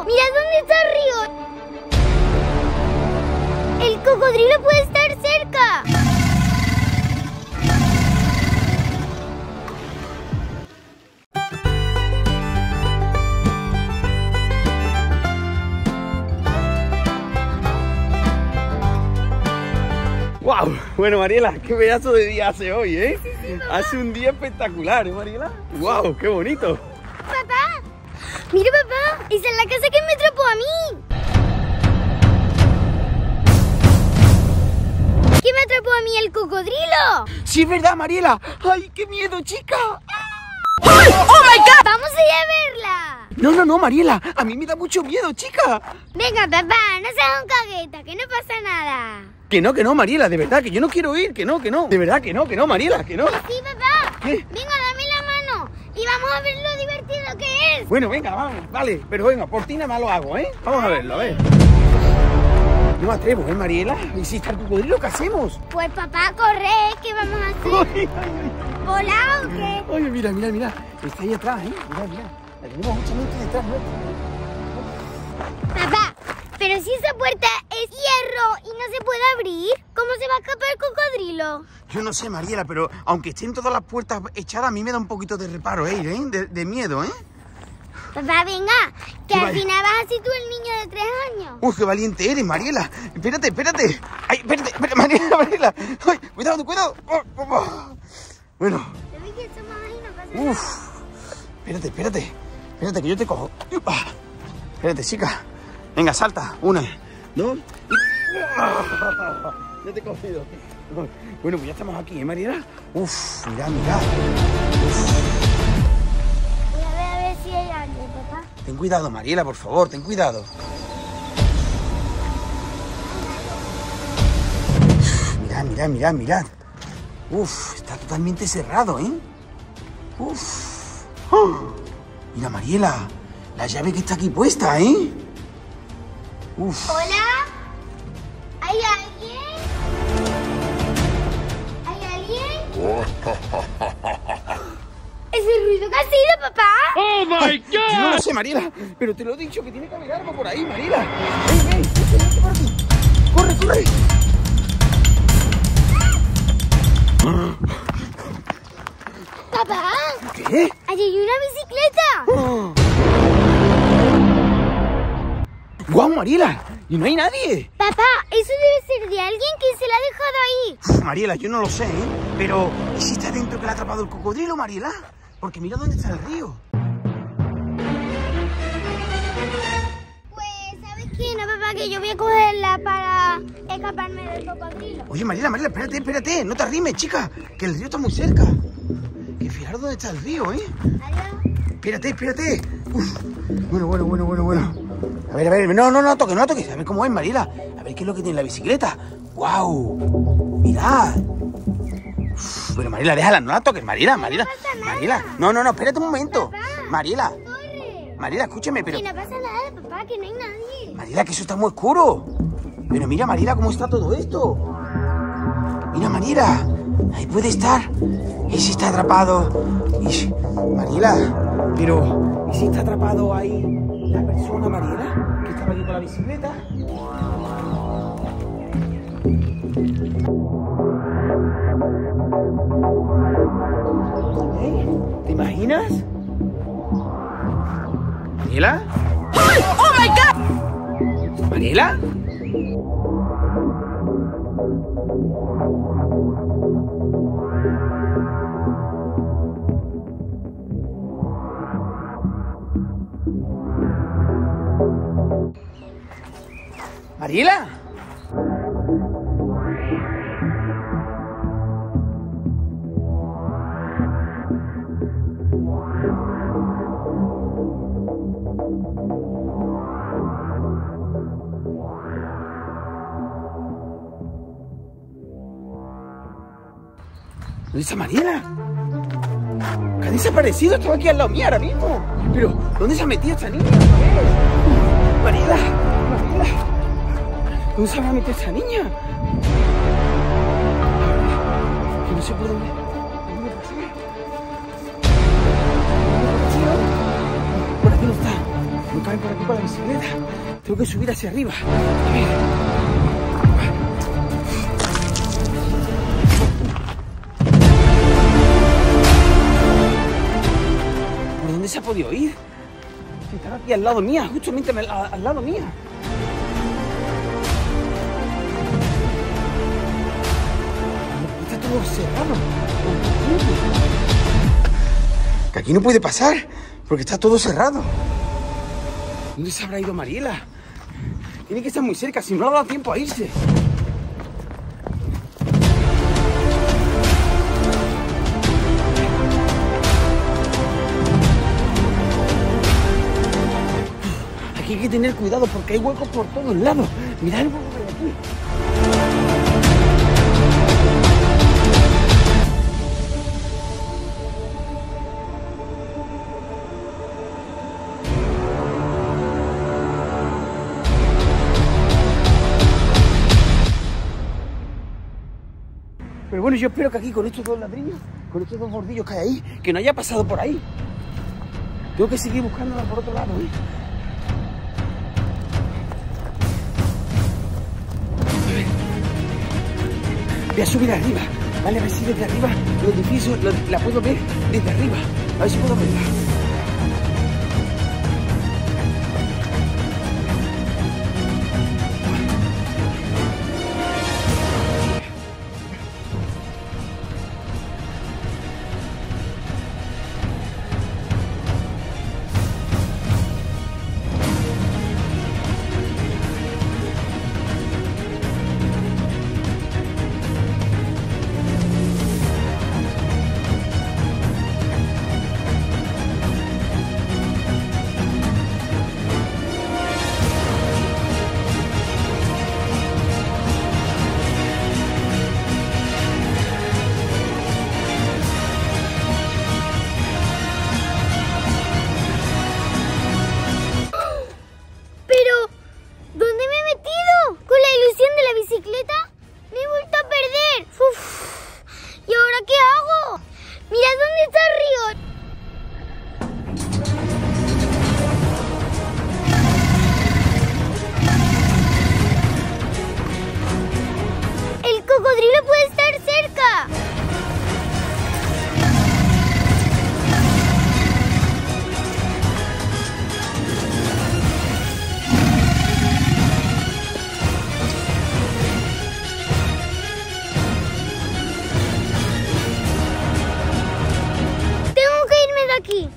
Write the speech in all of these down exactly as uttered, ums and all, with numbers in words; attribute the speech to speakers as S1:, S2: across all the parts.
S1: ¡Mirad dónde está el río! ¡El cocodrilo puede estar cerca!
S2: ¡Wow! Bueno, Mariela, qué pedazo de día hace hoy, ¿eh? Sí, sí, hace un día espectacular, ¿eh, Mariela? ¡Wow! ¡Qué bonito!
S1: ¡Papá! ¡Mira, papá! ¡Esa es la casa que me atrapó a mí! ¿Qué me atrapó a mí el cocodrilo?
S2: ¡Sí, es verdad, Mariela! ¡Ay, qué miedo, chica!
S1: ¡Ay! ¡Oh, my God! ¡Vamos a ir a verla!
S2: No, no, no, Mariela. A mí me da mucho miedo, chica.
S1: Venga, papá, no seas un cagueta, que no pasa nada.
S2: Que no, que no, Mariela, de verdad, que yo no quiero ir, que no, que no. De verdad, que no, que no, Mariela, que no.
S1: Sí, sí, papá.
S2: ¿Qué?
S1: Venga, dame la mano y vamos a ver lo divertido que es.
S2: Bueno, venga, vamos, vale, pero venga, por ti nada más lo hago, ¿eh? Vamos a verlo, a ver. No me atrevo, ¿eh, Mariela? ¿Y si está el cocodrilo, qué hacemos?
S1: Pues, papá, corre, ¿qué vamos a hacer?
S2: Ay, ay, ay.
S1: ¿Volar o qué?
S2: Oye, mira, mira, mira. Está ahí atrás, ¿eh? Mira, mira. La tenemos mucha gente detrás, ¿no?
S1: Papá, pero si esa puerta es hierro y no se puede abrir, ¿cómo se va a escapar el cocodrilo?
S2: Yo no sé, Mariela, pero aunque estén todas las puertas echadas, a mí me da un poquito de reparo, ¿eh? De, de miedo, ¿eh?
S1: Papá, venga, que
S2: Qué
S1: al
S2: vaya.
S1: final vas así tú el niño de tres años.
S2: Uy, qué valiente eres, Mariela. Espérate, espérate. Ay, espérate, espérate, Mariela, Mariela. Ay, cuidado, cuidado. Oh, oh, oh. Bueno.
S1: Te vi que somos ahí, no pasa nada.
S2: Uf. Espérate, espérate. Espérate, que yo te cojo. Ah. Espérate, chica. Venga, salta. Una, dos. Y... Ya te he cogido. Bueno, pues ya estamos aquí, ¿eh, Mariela? Uf, mirad, mirad. Uf.
S1: Voy a ver a ver si hay alguien, papá.
S2: Ten cuidado, Mariela, por favor, ten cuidado. Uf, mirad, mirad, mirad, mirad. Uf, está totalmente cerrado, ¿eh? Uf. ¡Oh! Mira, Mariela, la llave que está aquí puesta, ¿eh? Uf.
S1: ¿Hola? ¿Hay alguien? ¿Hay alguien? ¿Ese ruido que ha sido, papá?
S3: ¡Oh, my God!
S2: Yo no lo sé, Mariela, pero te lo he dicho que tiene que haber algo por ahí, Mariela. ¡Ven, ven! ¡Vete, vete por aquí! ¡Corre, corre!
S1: ¡Papá!
S2: ¿Qué?
S1: ¡Allí hay una bicicleta!
S2: ¡Oh! ¡Guau, Mariela! ¡Y no hay nadie!
S1: Papá, eso debe ser de alguien que se la ha dejado ahí.
S2: Uf, Mariela, yo no lo sé, ¿eh? Pero, ¿y si está dentro que le ha atrapado el cocodrilo, Mariela? Porque mira dónde está el río.
S1: Pues, ¿sabes qué? No, papá, que yo voy a cogerla para escaparme del cocodrilo.
S2: Oye, Mariela, Mariela, espérate, espérate. No te arrimes, chica. Que el río está muy cerca. Que fijaros dónde está el río, ¿eh?
S1: Adiós.
S2: Espérate, espérate. Uf. Bueno, bueno, bueno, bueno, bueno. A ver, a ver. No, no, no toques, no toques. A ver cómo es, Mariela. A ver qué es lo que tiene la bicicleta. ¡Guau! Mirad. Uf, pero Mariela, déjala, no la toques, Mariela, Mariela.
S1: No pasa nada.
S2: Mariela. No, no, no, espérate un momento.
S1: Papá.
S2: Mariela.
S1: Corre.
S2: Mariela, escúchame, pero...
S1: Que no pasa nada, papá, que no hay nadie.
S2: Mariela, que eso está muy oscuro. Pero mira, Mariela, cómo está todo esto. Mira, Mariela. Ahí puede estar. Ese está atrapado. Y... Mariela, pero... ¿Y si está atrapado ahí la persona, Mariela? Que estaba aquí con la bicicleta. ¿Eh? ¿Te imaginas? ¿Mariela?
S1: ¡Oh, my God!
S2: ¿Mariela? ¿Mariela? ¿Dónde está Mariela? ¿Que ha desaparecido? Estaba aquí al lado mío ahora mismo. Pero, ¿dónde se ha metido esta niña? Mariela, Mariela. ¿Dónde se va a meter esta niña? Que no sé por dónde. ¿Dónde pasa? Por aquí no está. Me cae por aquí, por aquí. bicicleta. Tengo que subir hacia arriba. A ver. ¿Por dónde se ha podido ir? Estaba aquí al lado mía, justamente al, al lado mía. Está todo cerrado. Que aquí no puede pasar, porque está todo cerrado. ¿Dónde se habrá ido Mariela? Tiene que estar muy cerca, si no le ha dado tiempo a irse. Aquí hay que tener cuidado porque hay huecos por todos lados. Mirad el hueco que hay aquí. Pero bueno, yo espero que aquí con estos dos ladrillos, con estos dos bordillos que hay ahí, que no haya pasado por ahí. Tengo que seguir buscándola por otro lado, ¿eh? A ver. Voy a subir arriba, ¿vale? A ver si desde arriba los edificios lo, la puedo ver desde arriba. A ver si puedo verla.
S1: Aquí.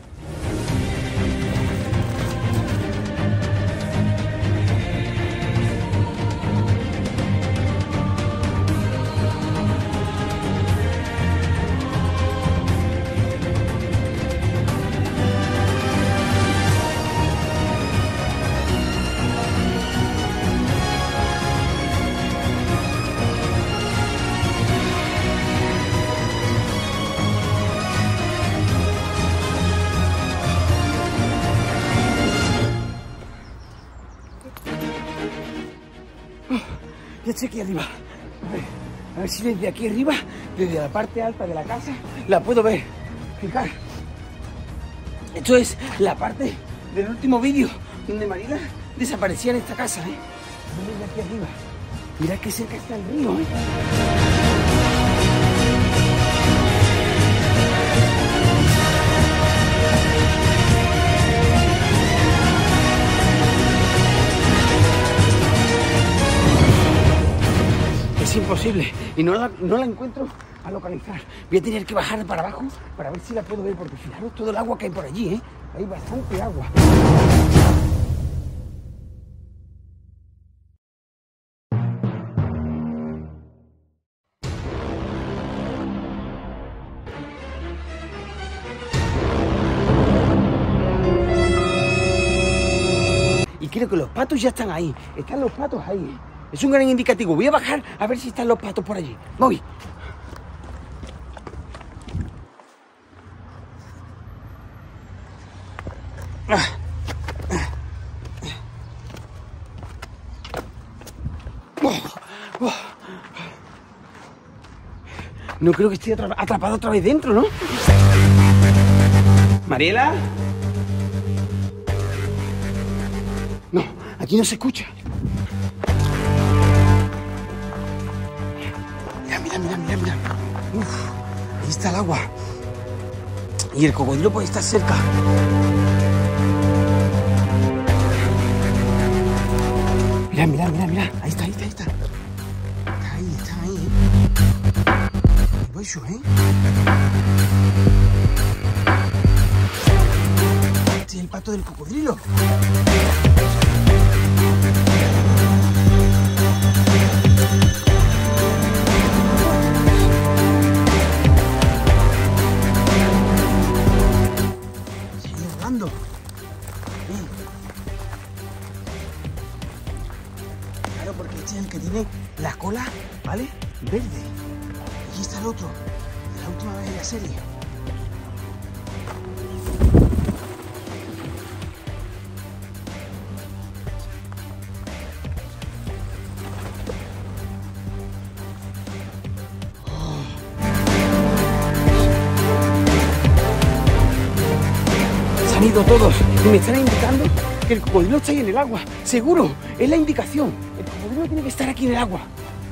S2: Ya estoy aquí arriba. A ver, a ver si desde aquí arriba, desde la parte alta de la casa, la puedo ver. Fijar. Esto es la parte del último vídeo donde Mariela desaparecía en esta casa, ¿eh? Desde aquí arriba. Mirad que cerca está el río, ¿eh? Es imposible y no la, no la encuentro a localizar. Voy a tener que bajar para abajo para ver si la puedo ver, porque fijaros todo el agua que hay por allí, ¿eh? Hay bastante agua. Y creo que los patos ya están ahí. Están los patos ahí, ¿eh? Es un gran indicativo. Voy a bajar a ver si están los patos por allí. Voy. No creo que esté atrapado otra vez dentro, ¿no? ¿Mariela? No, aquí no se escucha. Mira, mira, mira, mira, mira. Uf, ahí está el agua. Y el cocodrilo puede estar cerca. Mira, mira, mira, mira. Ahí está, ahí está, ahí está. Está ahí, está ahí, ¿eh? ¿Qué pasa, eh? Este es el pato del cocodrilo. Sigue nadando. Bien. Claro, porque este es el que tiene la cola, ¿vale? Verde. Y aquí está el otro, de la última vez de la serie. Se han ido todos y me están indicando que el cocodrilo está ahí en el agua. Seguro, es la indicación. El cocodrilo tiene que estar aquí en el agua.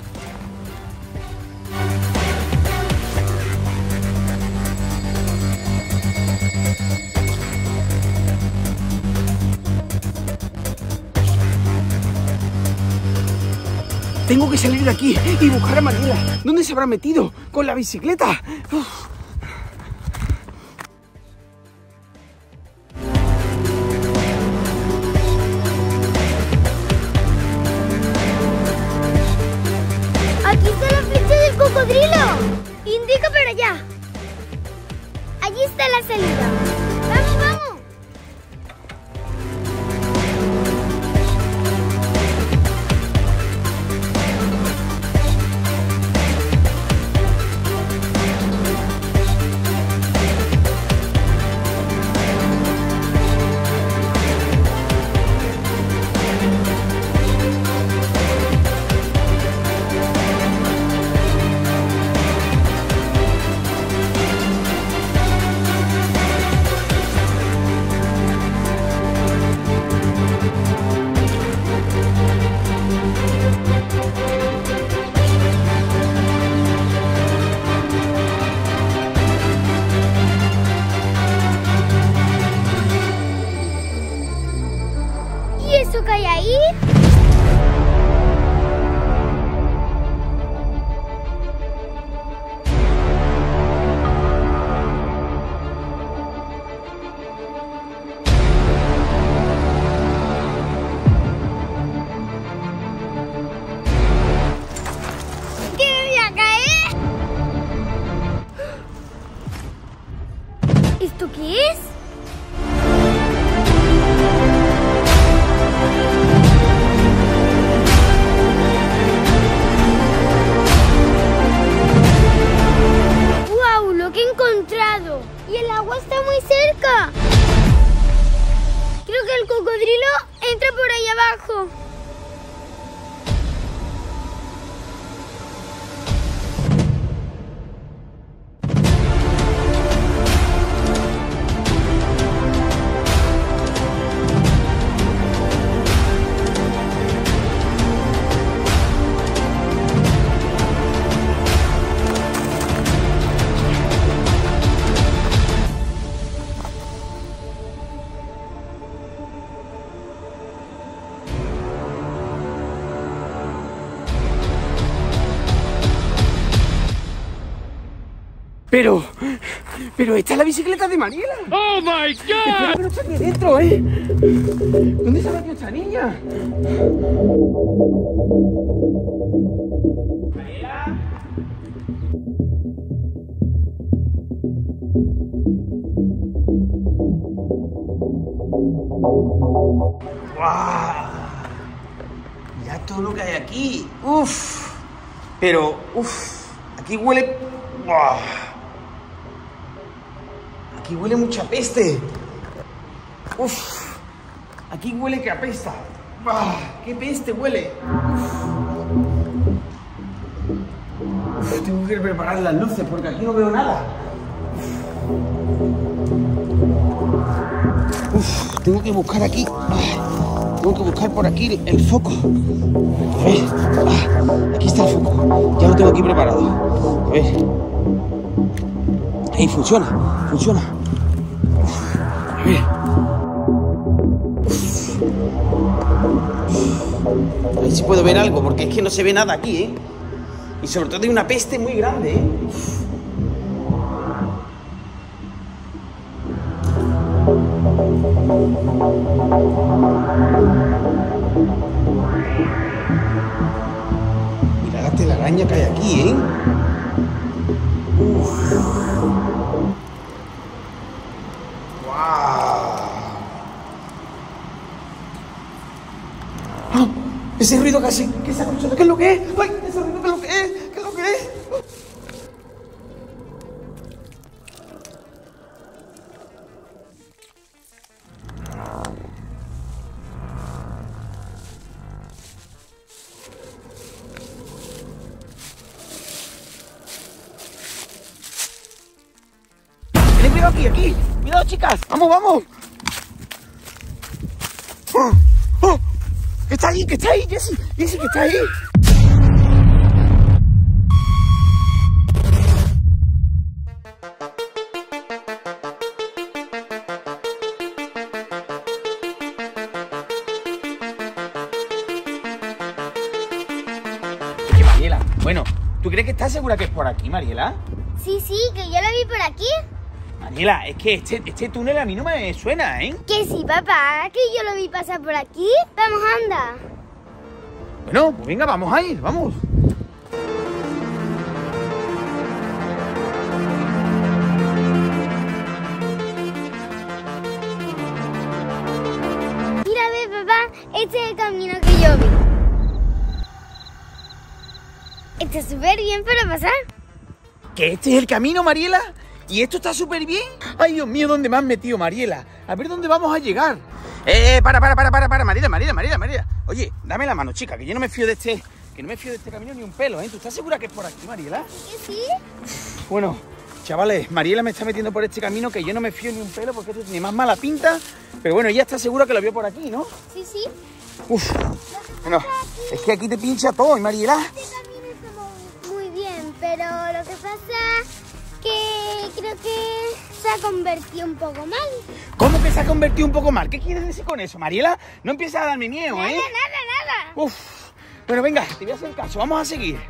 S2: Tengo que salir de aquí y buscar a Mariela. ¿Dónde se habrá metido? ¿Con la bicicleta? Uf.
S1: Aquí está la flecha del cocodrilo. Indica para allá. Allí está la salida. ¡Vamos, vamos! ¿Y eso que hay ahí? ¿Qué me voy a caer? ¿Esto qué es? ¡Guau! Lo que he encontrado. Y el agua está muy cerca. Creo que el cocodrilo entra por ahí abajo.
S2: Pero, pero esta es la bicicleta de Mariela.
S3: ¡Oh, my God!
S2: Espera, que no está aquí dentro, ¿eh? ¿Dónde se ha metido esta niña? ¿Mariela? ¡Guau! Mirad todo lo que hay aquí. ¡Uf! Pero, uf, aquí huele... ¡Guau! Aquí huele mucha peste. Uf, aquí huele que apesta. ¡Ah! ¡Qué peste huele! Uf. Uf, tengo que preparar las luces porque aquí no veo nada. Uf, tengo que buscar aquí. Uf. Tengo que buscar por aquí el foco. A ver. Ah, aquí está el foco. Ya lo tengo aquí preparado. A ver. Ahí funciona. Funciona. A ver. A ver si puedo ver algo, porque es que no se ve nada aquí, ¿eh? Y sobre todo hay una peste muy grande, ¿eh? Mira la telaraña que hay aquí, ¿eh? Uf. ¡Wow! ¡Oh! Ese ruido casi que se ha escuchado. ¿Qué es lo que es? ¡Ay! Ese ruido, ¿qué es lo que es? ¿Qué es lo que es? ¡Tened cuidado aquí, aquí! ¡Cuidado, chicas! ¡Vamos, vamos! ¡Oh! ¡Oh! ¡Que está ahí, que está ahí, Jessie! ¡Jessie, que está ahí! Oye, Mariela, bueno, ¿tú crees que estás segura que es por aquí, Mariela?
S1: Sí, sí, que yo lo vi por aquí.
S2: Mariela, es que este, este túnel a mí no me suena, ¿eh?
S1: Que sí, papá, que yo lo vi pasar por aquí. Vamos, anda.
S2: Bueno, pues venga, vamos a ir, vamos.
S1: Mira, ve, papá, este es el camino que yo vi. Está súper bien para pasar.
S2: ¿Que este es el camino, Mariela? ¿Y esto está súper bien? Ay, Dios mío, ¿dónde me has metido, Mariela? A ver dónde vamos a llegar. Eh, para, para, para, para, para, Mariela, Mariela, Mariela, Mariela. Oye, dame la mano, chica, que yo no me fío de este, que no me fío de este camino ni un pelo, ¿eh? ¿Tú estás segura que es por aquí, Mariela?
S1: ¿Que sí?
S2: Bueno, chavales, Mariela me está metiendo por este camino que yo no me fío ni un pelo porque esto tiene más mala pinta. Pero bueno, ella está segura que lo vio por aquí, ¿no?
S1: Sí, sí.
S2: Uf, bueno, es que aquí te pincha todo, ¿eh, Mariela?
S1: Este camino está muy bien, pero lo que pasa que creo que se ha convertido un poco mal.
S2: ¿Cómo que se ha convertido un poco mal? ¿Qué quieres decir con eso, Mariela? No empieces a darme miedo,
S1: Nada,
S2: ¿eh?
S1: nada, nada.
S2: Uf. Bueno, venga, te voy a hacer caso. Vamos a seguir.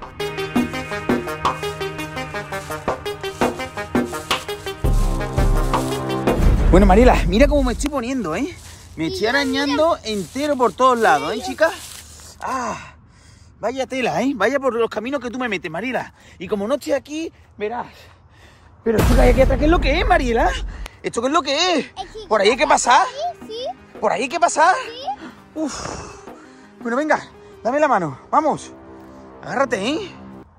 S2: Bueno, Mariela, mira cómo me estoy poniendo, ¿eh? Me estoy arañando entero por todos lados, ¿eh, chicas? Ah, vaya tela, ¿eh? Vaya por los caminos que tú me metes, Mariela. Y como no estoy aquí, verás. Pero esto que hay aquí atrás, ¿qué es lo que es, Mariela? ¿Esto qué es lo que es? ¿Por ahí hay que pasar?
S1: Sí, sí.
S2: ¿Por ahí hay que pasar?
S1: Sí.
S2: Uf. Bueno, venga, dame la mano. Vamos. Agárrate, ¿eh?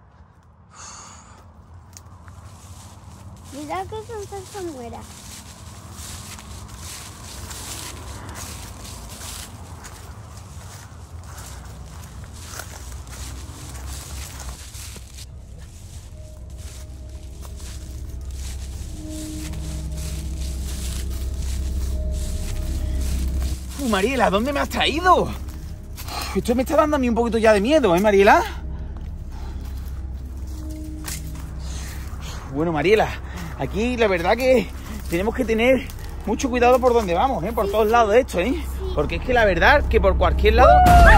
S1: Mira que son salsamueras.
S2: Uh, Mariela, ¿dónde me has traído? Uf, esto me está dando a mí un poquito ya de miedo, ¿eh, Mariela? Bueno, Mariela, aquí la verdad que tenemos que tener mucho cuidado por donde vamos, ¿eh? Por sí, todos lados de esto, ¿eh? Sí. Porque es que la verdad que por cualquier lado...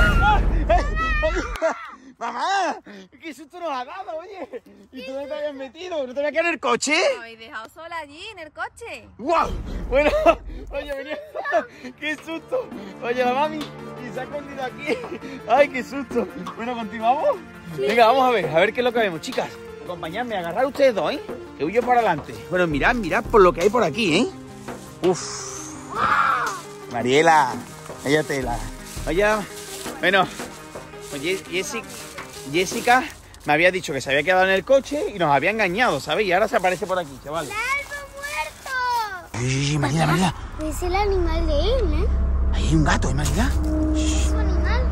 S2: ¡Mamá! ¡Qué susto nos ha dado, oye! ¿Y tú dónde te habías metido? ¿No te habías quedado en el coche?
S3: ¿Me habéis dejado sola allí, en el coche?
S2: ¡Guau! Bueno, oye, venía... ¡Qué susto! Oye, la mami, y se ha escondido aquí. ¡Ay, qué susto! Bueno, ¿continuamos? Sí. Venga, vamos a ver, a ver qué es lo que vemos, chicas. Acompañadme, agarrar ustedes dos, ¿eh? Que huyo para adelante. Bueno, mirad, mirad por lo que hay por aquí, ¿eh? Uf. Mariela, vaya tela. Vaya... Bueno, oye, Jessica... Jessica me había dicho que se había quedado en el coche y nos había engañado, ¿sabes? Y ahora se aparece por aquí, chaval.
S1: ¡El árbol muerto!
S2: Ay, Mariela, Mariela.
S1: Es el animal de él, ¿eh?
S2: Ahí hay un gato, ¿eh, Mariela?
S1: Es su animal.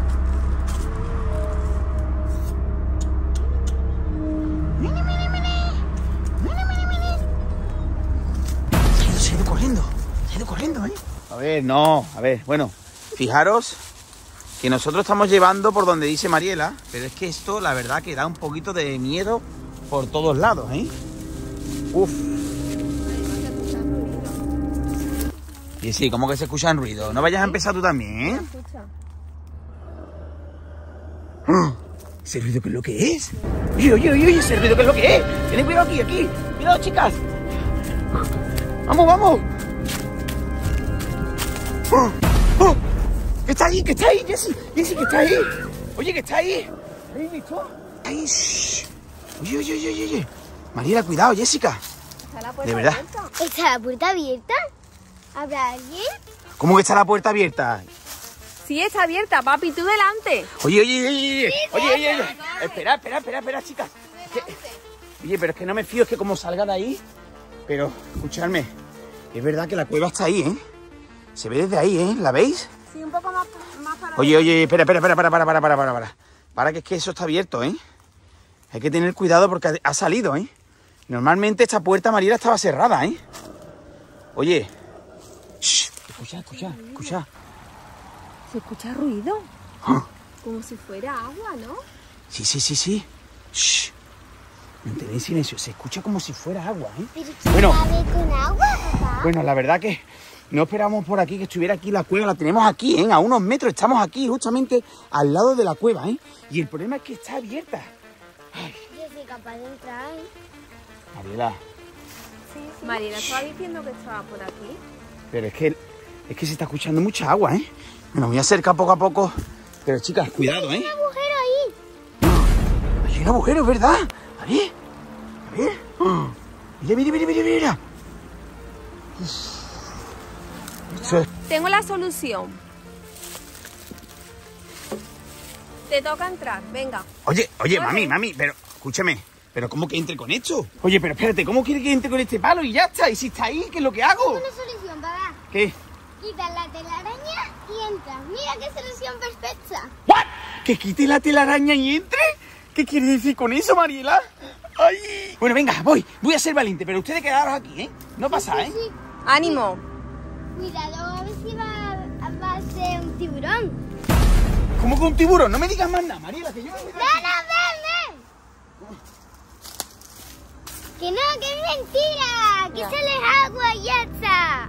S2: Mini, mini, mini. Mini, mini, mini. Se ha ido, se ha ido corriendo. Se ha ido corriendo, ¿eh? A ver, no. A ver, bueno. Fijaros que nosotros estamos llevando por donde dice Mariela, pero es que esto, la verdad, que da un poquito de miedo por todos lados, ¿eh? Uf. Y sí, como que se escuchan ruidos. No vayas a empezar tú también, ¿eh? ¡Ah! ¿Ese ruido qué es lo que es? Oye, oye, oye, ese ruido qué es lo que es. Tened cuidado aquí, aquí. Cuidado, chicas. Vamos, vamos. ¡Oh! ¡Oh! ¿Qué está ahí? ¿Qué está ahí, Jessy? Jessy, ¿qué está ahí? Oye, ¿qué está ahí? ¿Habéis visto? Ahí, shh. Oye, oye, oye, oye, oye. Mariela, cuidado, Jessica.
S3: ¿Está la puerta
S2: ¿De verdad?
S3: abierta?
S1: ¿Está la puerta abierta? ¿Habrá alguien?
S2: ¿Cómo que está la puerta abierta?
S3: Sí, está abierta, papi, tú delante.
S2: Oye, oye, oye, oye, oye, oye, oye. Espera, espera, espera, espera, chicas. Que- Oye, pero es que no me fío, es que como salga de ahí. Pero, escuchadme, es verdad que la cueva está ahí, ¿eh? Se ve desde ahí, ¿eh? ¿La veis?
S3: Sí, un poco más, más para
S2: Oye, oye, espera, espera, espera, para, para, para, para, para, para. Para, que es que eso está abierto, ¿eh? Hay que tener cuidado porque ha- ha salido, ¿eh? Normalmente esta puerta, Mariela, estaba cerrada, ¿eh? Oye. Shh, escucha, escucha, escucha.
S3: ¿Se escucha ruido?
S2: Ah.
S3: Como si fuera agua, ¿no?
S2: Sí, sí, sí, sí. Shh. Mantened silencio. Se escucha como si fuera agua, ¿eh?
S1: ¿Pero quién
S2: Bueno.
S1: la ve con agua, papá?
S2: Bueno, la verdad que no esperábamos por aquí que estuviera aquí la cueva. La tenemos aquí, ¿eh? A unos metros. Estamos aquí, justamente al lado de la cueva, ¿eh? Y el problema es que está abierta. Ay,
S1: Yo soy capaz de entrar, ¿eh?
S2: Mariela,
S3: Mariela estaba diciendo que estaba por aquí.
S2: pero es que, es que se está escuchando mucha agua, ¿eh? Me voy a acercar poco a poco. Pero chicas, cuidado, ¿eh?
S1: Hay un agujero ahí.
S2: Hay un agujero, es verdad. A ver, a ver. Ah, Mira, mira, mira, mira, mira. Eso es-
S3: Tengo la solución. Te toca entrar, venga.
S2: Oye, oye,
S3: Vale.
S2: mami, mami, pero escúchame. ¿Pero cómo que entre con esto? Oye, pero espérate, ¿cómo quiere que entre con este palo? Y ya está, y si está ahí, ¿qué es lo que hago?
S1: Una solución, papá.
S2: ¿Qué?
S1: Quitas la telaraña y entras. Mira qué solución perfecta.
S2: ¿What? ¿Que quite la telaraña y entre? ¿Qué quiere decir con eso, Mariela? ¡Ay! Bueno, venga, voy, voy a ser valiente, pero ustedes quedaros aquí, ¿eh? No pasa, ¿eh?
S1: Sí,
S3: Ánimo.
S1: cuidado a ver si va, va a ser un tiburón.
S2: ¿Cómo con un tiburón? No me digas más nada, Mariela, que yo me voy de
S1: ¡No,
S2: aquí.
S1: no, ven, ven! Que no, que es mentira. Que
S3: Ya.
S1: sale agua y ya está.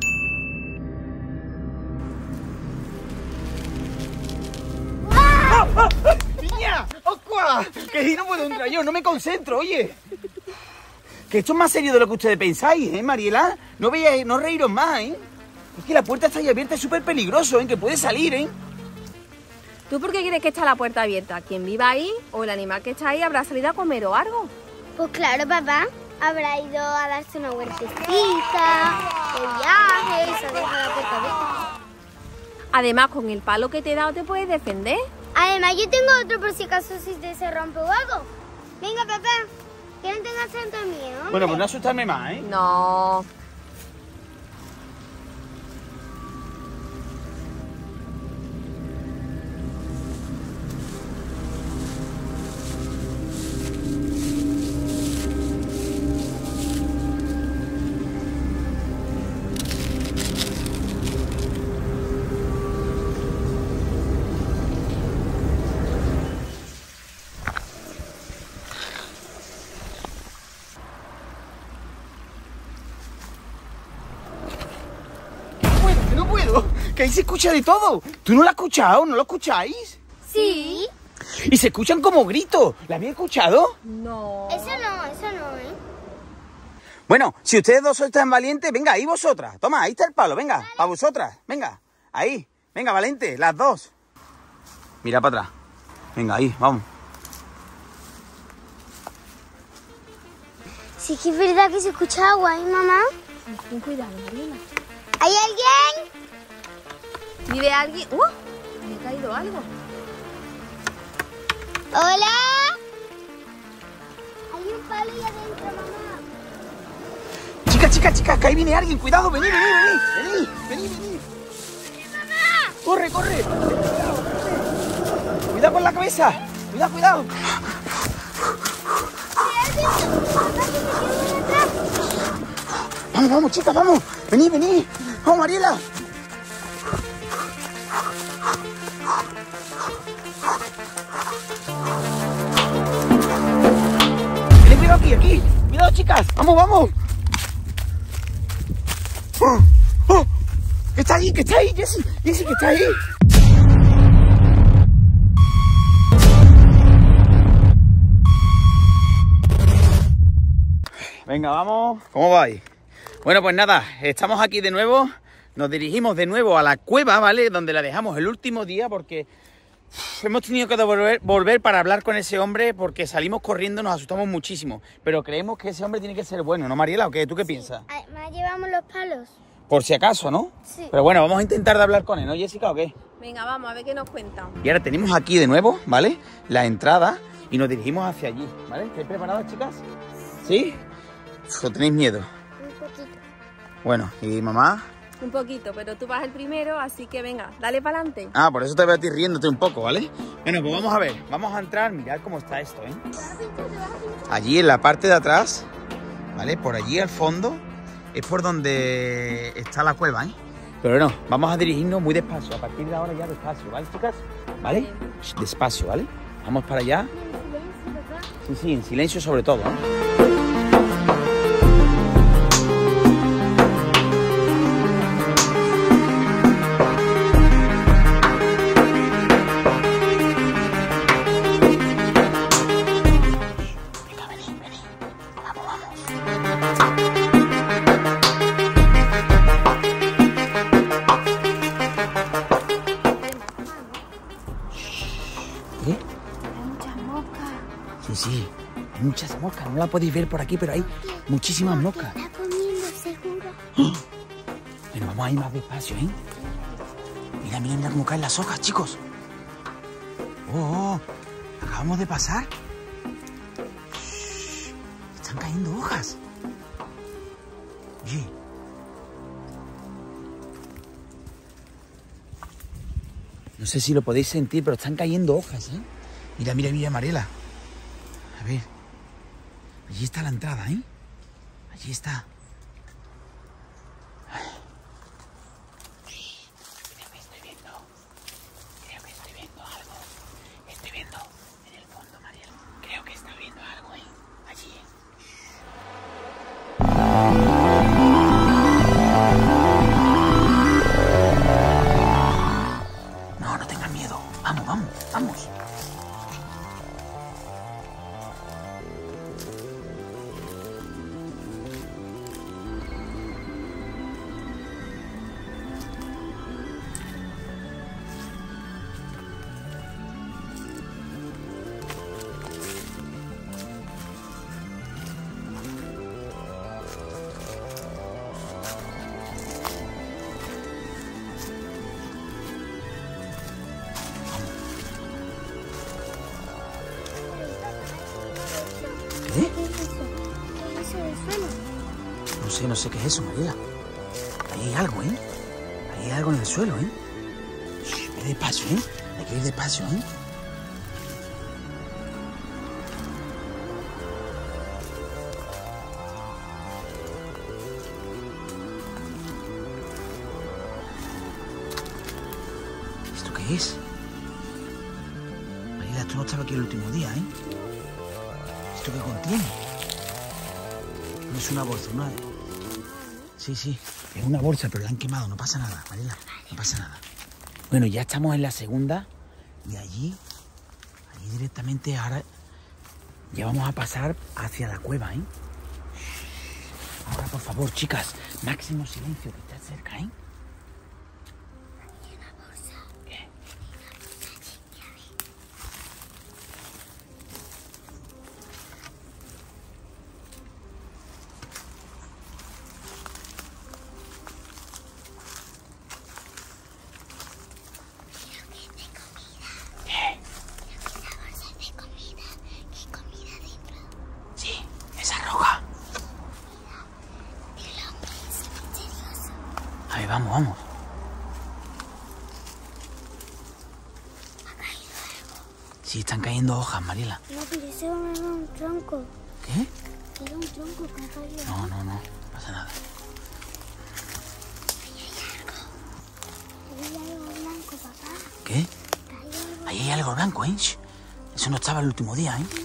S2: ¡Ah, ah, ah! ¡Niña! ¡Ocua! Que si no puedo entrar yo, no me concentro, oye. Que esto es más serio de lo que ustedes pensáis, ¿eh, Mariela? No veáis, no reíros más, ¿eh? Es que la puerta está ahí abierta, es súper peligroso, ¿eh? Que puede salir, ¿eh?
S3: ¿Tú por qué quieres que esté la puerta abierta? ¿Quién viva ahí o el animal que está ahí habrá salido a comer o algo?
S1: Pues claro, papá. Habrá ido a darse una huertecita, de viaje, y se ha dejado la puerta abierta.
S3: Además, con el palo que te he dado te puedes defender.
S1: Además, yo tengo otro por si acaso si te se rompe o algo. Venga, papá, que no tengas tanto miedo. hombre.
S2: Bueno, pues no asustarme más, ¿eh?
S3: No.
S2: No puedo, que no puedo. Que ahí se escucha de todo. ¿Tú no lo has escuchado? ¿No lo escucháis?
S1: Sí.
S2: Y se escuchan como gritos. ¿La habéis escuchado?
S3: No.
S1: Eso no, eso no, ¿eh?
S2: Bueno, si ustedes dos sois tan valientes, venga, ahí vosotras. Toma, ahí está el palo, venga, para vosotras. Venga, ahí. Venga, valiente, las dos. Mira para atrás. Venga, ahí, vamos.
S1: Sí que es verdad que se escucha agua, ¿eh, mamá?
S3: Ten cuidado, Mariela.
S1: ¿Hay alguien?
S3: ¿Vive alguien? ¡Uh! Me ha caído algo.
S1: ¿Hola? Hay un palo ahí adentro, mamá.
S2: Chicas, chicas, chicas, que ahí viene alguien. Cuidado, vení, vení, vení. Vení, vení, vení. Corre, corre. Cuidado con la cabeza. Cuidado, cuidado. Vamos, vamos, chicas, vamos. Vení, vení. Vamos, Mariela. Tened cuidado aquí, aquí. Cuidado, chicas. Vamos, vamos. Oh, oh. ¿Qué está ahí? ¿Qué está ahí, Jessie? Jessie, ¿qué está ahí? Venga, vamos. ¿Cómo vais? Bueno, pues nada, estamos aquí de nuevo. Nos dirigimos de nuevo a la cueva, ¿vale? Donde la dejamos el último día porque hemos tenido que volver, volver para hablar con ese hombre porque salimos corriendo, nos asustamos muchísimo. Pero creemos que ese hombre tiene que ser bueno, ¿no, Mariela? ¿O qué? ¿Tú qué piensas?
S1: Además llevamos los palos.
S2: Por si acaso, ¿no?
S1: Sí.
S2: Pero bueno, vamos a intentar de hablar con él, ¿no, Jessica, o qué?
S3: Venga, vamos a ver qué nos cuentan.
S2: Y ahora tenemos aquí de nuevo, ¿vale? La entrada y nos dirigimos hacia allí, ¿vale? ¿Estáis preparadas, chicas? ¿Sí? ¿O tenéis miedo?
S1: Un poquito.
S2: Bueno, ¿y mamá?
S3: Un poquito, pero tú vas el primero, así que venga, dale para adelante.
S2: Ah, por eso te veo a ti riéndote un poco, ¿vale? Bueno, pues vamos a ver, vamos a entrar, mirad cómo está esto, ¿eh? Allí en la parte de atrás, ¿vale? Por allí al fondo es por donde está la cueva, ¿eh? Pero no, vamos a dirigirnos muy despacio, a partir de ahora ya despacio, ¿vale, chicas? ¿Vale? Shh, despacio, ¿vale? Vamos para allá. Sí, sí, en silencio sobre todo, ¿eh? ¿Eh?
S1: Hay muchas moscas.
S2: Sí, sí, hay muchas moscas, no la podéis ver por aquí, pero hay muchísimas moscas.
S1: Está comiendo, seguro.
S2: Bueno, vamos a ir más despacio, ¿eh? Mira, mira, mira cómo caen las hojas, chicos. Oh, oh, acabamos de pasar. Shh, están cayendo hojas. Oye. No sé si lo podéis sentir, pero están cayendo hojas, ¿eh? Mira, mira, mira, Mariela. A ver. Allí está la entrada, ¿eh? Allí está. Creo que estoy viendo. Creo que estoy viendo algo. Estoy viendo en el fondo, Mariela. Creo que está viendo algo, ¿eh? Allí. No, no tengan miedo. Vamos, vamos, vamos. ¿Qué?
S1: ¿Qué es eso? ¿Qué es eso del suelo?
S2: No sé, no sé qué es eso, Mariela. Ahí hay algo, ¿eh? Ahí hay algo en el suelo, ¿eh? Shh, ve despacio, ¿eh? Hay que ir despacio, ¿eh? ¿Esto qué es? Mariela, esto no estaba aquí el último día, ¿eh? ¿Esto qué contiene? No es una bolsa, ¿no? Sí, sí, es una bolsa, pero la han quemado, no pasa nada, Mariela, no pasa nada. Bueno, ya estamos en la segunda y allí, allí directamente ahora ya vamos a pasar hacia la cueva, ¿eh? Ahora, por favor, chicas, máximo silencio, que está cerca, ¿eh? ¿Qué? Sí, esa roja. A ver, vamos, vamos. Sí, están cayendo hojas, Mariela.
S1: No, pero ese era un tronco.
S2: ¿Qué?
S1: Era un tronco que ha caído.
S2: No, no, no, no pasa nada.
S1: Había algo blanco, papá.
S2: ¿Qué? Ahí hay algo blanco, ¿eh? Eso no estaba el último día, ¿eh?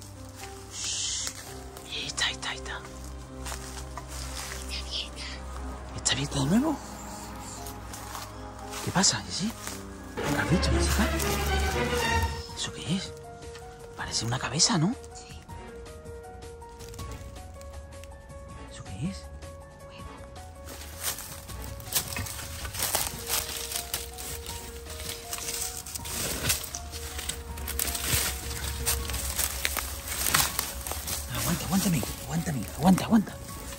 S2: Ahí está, ahí está, ahí está. ¿Está abierta de nuevo? ¿Qué pasa, Jessy? ¿Qué has visto, Jessica? ¿Eso qué es? Parece una cabeza, ¿no?
S1: Sí.
S2: ¿Eso qué es? Aguanta, aguántame, aguántame, aguanta, aguanta.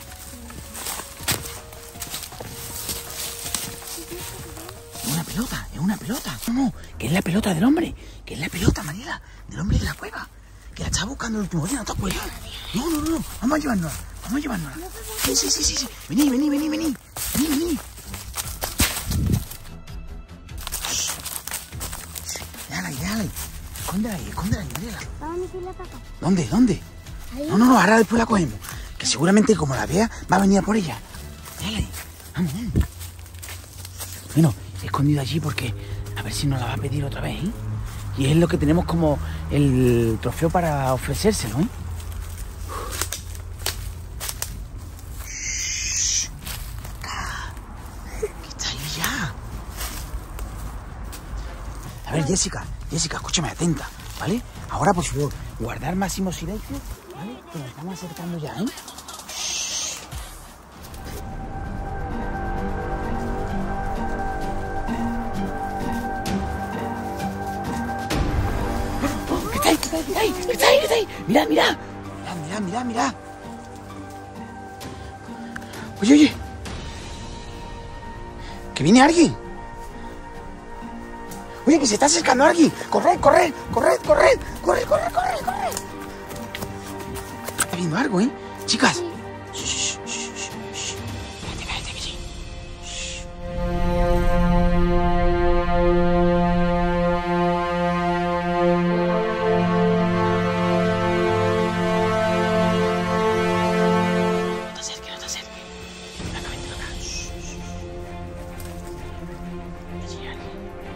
S2: Es una pelota, es una pelota. No, no, que es la pelota del hombre, que es la pelota, Mariela, del hombre de la cueva. Que la estaba buscando el último día, ¿no te acuerdas? No, no, no, vamos a llevárnosla, vamos a llevárnosla. Sí, sí, sí, sí, sí. Vení, vení, vení, vení, vení, vení. Déjala ahí, déjala ahí. Escóndela ahí, escóndela ahí, Mariela.
S1: Vamos a meterla para acá.
S2: ¿Dónde, dónde?
S1: Ahí.
S2: No, no, no, ahora después la cogemos. Que seguramente como la vea, va a venir a por ella. Déjala ahí. Vamos, vamos. Bueno, he escondido allí porque a ver si nos la va a pedir otra vez, ¿eh? Y es lo que tenemos como el trofeo para ofrecérselo, ¿eh? Shh. Que está ahí ya. A ver, Jessica, Jessica, escúchame, atenta, ¿vale? Ahora, por favor, guardar máximo silencio, ¿vale? Que nos estamos acercando ya, ¿eh? ¡Que está ahí, que está ahí, que está ahí! ¡Mira, mira! ¡Mira, mira, mira, mira! Oye, oye. ¿Que viene alguien? Oye, que se está acercando alguien. ¡Corred, corred, corred, corred! ¡Corred, corred, corred, corred! Está viendo algo, ¿eh? Chicas. Shh, shh, shh, shh, shh. Espérate, espérate, que sí. Shh. No te acerques, no te acerques. Ven acá, vente acá. Shh, shh. Allí hay alguien.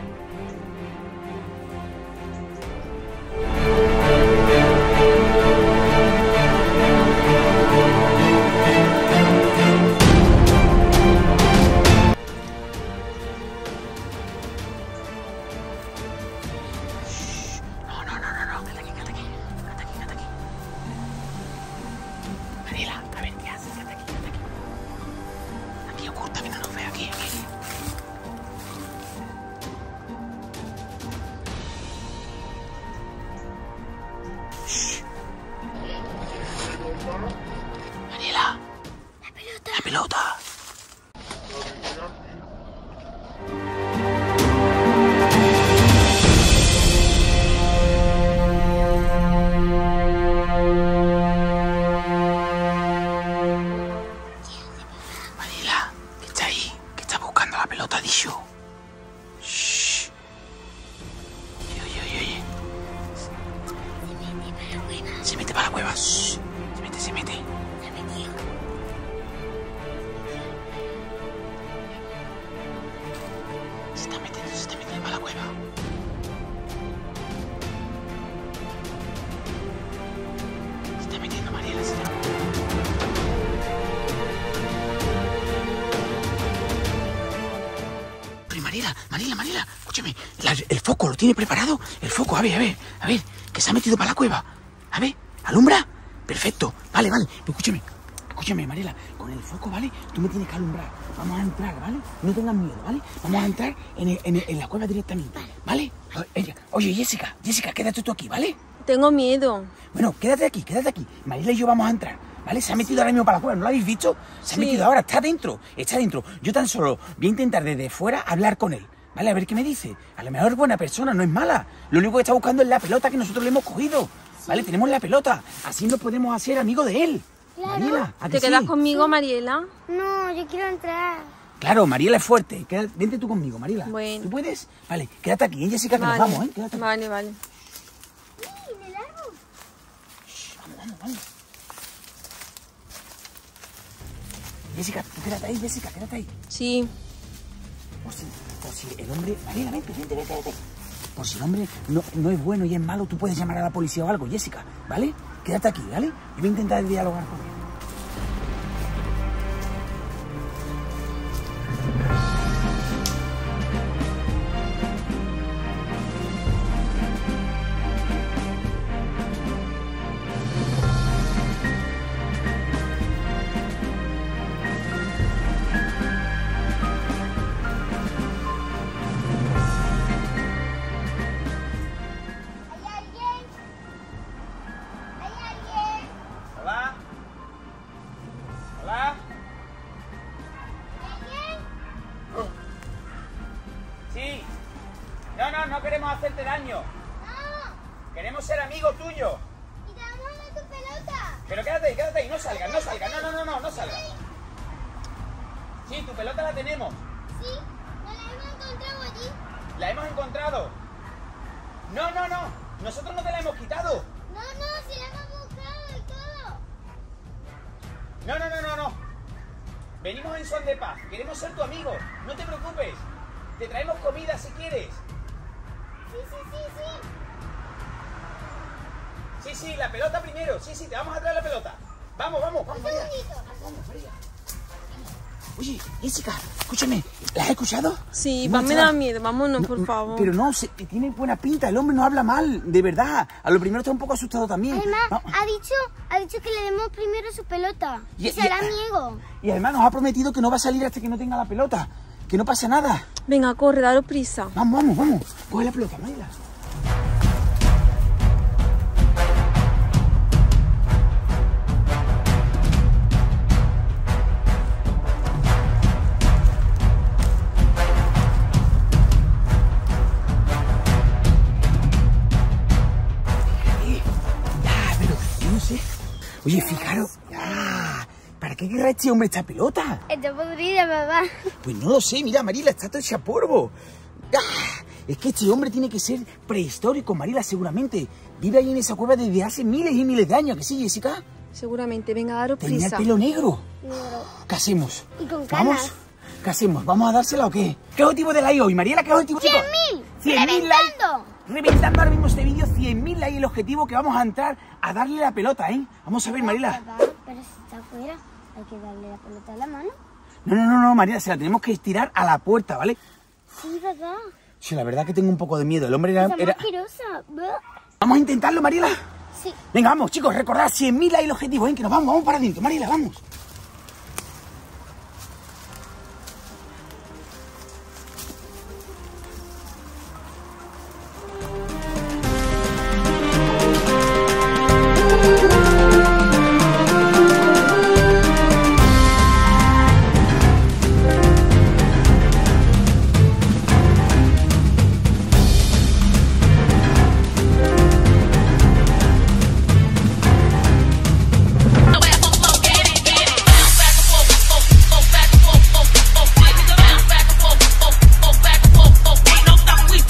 S2: No, no, no, no, no, quédate aquí, quédate aquí, quédate aquí, quédate aquí. Mariela, a ver, ¿qué haces? Quédate aquí, quédate aquí. Aquí oculta, que no nos vea, aquí, aquí. Shh. Mariela,
S1: La pelota.
S2: la pelota. Mariela, que está ahí, que está buscando la pelota, dicho. Shh. Oye, oye, oye, oye. Se mete para la cueva. Shh. Se mete, se mete.
S1: Se metió.
S2: Se está metiendo, se está metiendo para la cueva. Se está metiendo, Mariela, se está Pero Mariela, Mariela, Mariela, escúchame, la- el foco, ¿lo tiene preparado? El foco, a ver, a ver, a ver, que se ha metido para la cueva. A ver, ¿alumbra? Perfecto, vale, vale, pero escúchame, escúchame, Mariela, con el foco, ¿vale? Tú me tienes que alumbrar, vamos a entrar, ¿vale? No tengas miedo, ¿vale? Vamos a entrar en, el- en el- en la cueva directamente, ¿vale? O- ella- Oye, Jessica, Jessica, quédate tú aquí, ¿vale?
S3: Tengo miedo.
S2: Bueno, quédate aquí, quédate aquí. Mariela y yo vamos a entrar, ¿vale? Se ha metido ahora mismo para la cueva, ¿no lo habéis visto? Se ha
S3: Sí.
S2: metido ahora, está dentro, está dentro. Yo tan solo voy a intentar desde fuera hablar con él, ¿vale? A ver qué me dice. A lo mejor es buena persona, no es mala. Lo único que está buscando es la pelota que nosotros le hemos cogido, ¿vale? Tenemos la pelota, así nos podemos hacer amigos de él.
S1: Claro.
S2: Mariela, ¿a que
S3: ¿Te quedas
S2: sí?
S3: conmigo, Mariela?
S1: No, yo quiero entrar.
S2: Claro, Mariela es fuerte. Quédate- vente tú conmigo, Mariela.
S3: Bueno.
S2: ¿Tú puedes? Vale, quédate aquí, ¿eh, Jessica? Que
S3: Vale.
S2: nos vamos, ¿eh? Quédate aquí.
S3: Vale, vale.
S1: Sí, en el árbol.
S2: Vamos, vamos, vamos. Jessica, tú quédate ahí, Jessica, quédate ahí.
S3: Sí.
S2: Oh, sí. por si el hombre... Mariela, vente, vente, vente, vente. Por si el hombre no, no es bueno y es malo, tú puedes llamar a la policía o algo, Jessica, ¿vale? Quédate aquí, ¿vale? Yo voy a intentar dialogar con él. Sí. No, no, no queremos hacerte daño.
S1: No.
S2: Queremos ser amigos tuyos.
S1: Y te vamos a dar tu pelota.
S2: Pero quédate ahí, quédate ahí. No salgas, no salgas. No, no, no, no, no salgas. Sí, tu pelota la tenemos.
S1: Sí, nos la hemos encontrado allí.
S2: ¿La hemos encontrado? No, no, no. Nosotros no te la hemos quitado.
S1: No, no, si la hemos buscado y todo.
S2: No, no, no, no, no. Venimos en son de paz. Queremos ser tu amigo. No te preocupes. Te traemos comida si quieres.
S1: Sí, sí, sí, sí.
S2: Sí, sí, la pelota primero. Sí, sí, te vamos a traer la pelota. Vamos, vamos, vamos.
S1: Un
S2: María.
S1: segundito.
S2: Vamos, María. Oye, Jessica, escúchame. ¿La has escuchado?
S3: Sí,
S2: Hemos
S3: pa, me
S2: estado-
S3: da miedo, vámonos,
S2: No,
S3: por
S2: no,
S3: favor.
S2: Pero no, se, tiene buena pinta. El hombre no habla mal, de verdad. A lo primero está un poco asustado también.
S1: Además,
S2: No,
S1: ha dicho, ha dicho que le demos primero su pelota.
S2: Y-
S1: Y, se la
S2: y-
S1: niego.
S2: Y además nos ha prometido que no va a salir hasta que no tenga la pelota. Que no pasa nada.
S3: Venga, corre, daros prisa.
S2: Vamos, vamos, vamos. Coge la pelota, Mariela. Eh, Ya, pero yo no sé. Oye, fijaros. Ya. ¿Para qué querrá este hombre esta pelota?
S1: Está podrida, papá.
S2: Pues no lo sé, mira, Mariela, está todo hecha polvo. ¡Ah! Es que este hombre tiene que ser prehistórico, Mariela, seguramente. Vive ahí en esa cueva desde hace miles y miles de años, ¿que sí, Jessica?
S3: Seguramente, venga, daros
S2: Tenía el
S3: prisa.
S2: pelo negro.
S1: Negro.
S2: ¿Qué hacemos?
S1: Y con
S2: ¿Vamos?
S1: canas.
S2: ¿Qué hacemos? ¿Vamos a dársela o qué? ¿Qué objetivo de like hoy, Mariela? ¿Qué objetivo?
S1: ¡Cien mil!
S2: ¡Cien mil likes!
S1: ¡Reventando!
S2: Reventando ahora mismo este vídeo, cien mil likes el objetivo que vamos a entrar a darle la pelota, ¿eh? Vamos a ver, Mariela.
S1: Papá, pero si está afuera, hay que darle la pelota a la mano.
S2: No, no, no, no, Mariela, se la tenemos que estirar a la puerta, ¿vale?
S1: Sí, papá.
S2: Sí, la verdad que tengo un poco de miedo. El hombre era...
S1: Está
S2: era...
S1: asquerosa. Buah.
S2: Vamos a intentarlo, Mariela.
S1: Sí.
S2: Venga, vamos, chicos, recordad, cien mil likes el objetivo, ¿eh? Que nos vamos, vamos para adentro, Mariela, vamos.